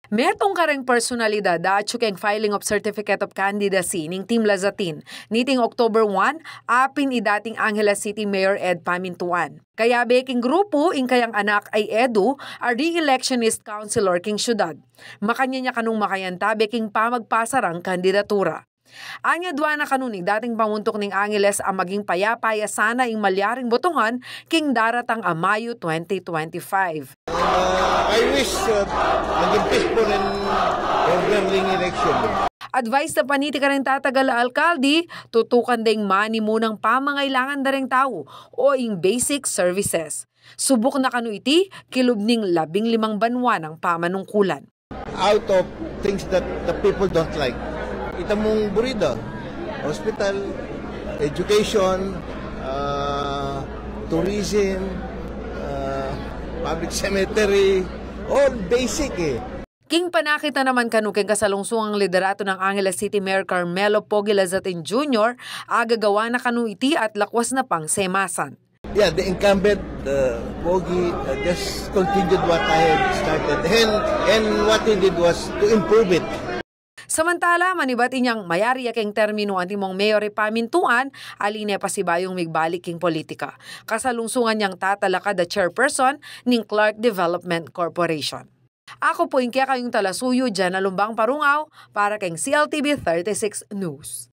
Mertong kareng personalidad dacho keng filing of Certificate of Candidacy ning Team Lazatin. Niting October 1, apin idating Angeles City Mayor Ed Pamintuan. Kaya beking grupo ing kayang anak ay Edu, a re-electionist councilor king syudad. Makanya niya kanong makayanta beking pamagpasarang kandidatura. Anya dua na kanunig dating pamuntok ning Angeles ang maging payapaya sana ing malyaring botongan king daratang a Mayo 2025. I wish maging peaceful and orderly election. Advice na paniti ka rin tatagal na alkalde, tutukan ding mani munang pamangailangan da ring tao o ing basic services. Subok na kanu iti, kilubning 15 banwa ng pamanungkulan. Out of things that the people don't like. Itamong burida, hospital, education, tourism, public cemetery, all basic eh. King panakita naman kanukeng kasalungsungang liderato ng Angeles City Mayor Carmelo Pogi Lazatin Jr. agagawa na kanu iti at lakwas na pang semasan. Yeah, the incumbent Pogi just continued what I had started and what he did was to improve it. Samantala, manibati niyang mayari yakeng termino ang timong Mayor Ed Pamintuan, aline pa si bayong migbalik king politika. Kasalungsungan niyang tatalakad the chairperson ning Clark Development Corporation. Ako po kaya kayong talasuyo dyan na lumbang parungaw para keng CLTV 36 News.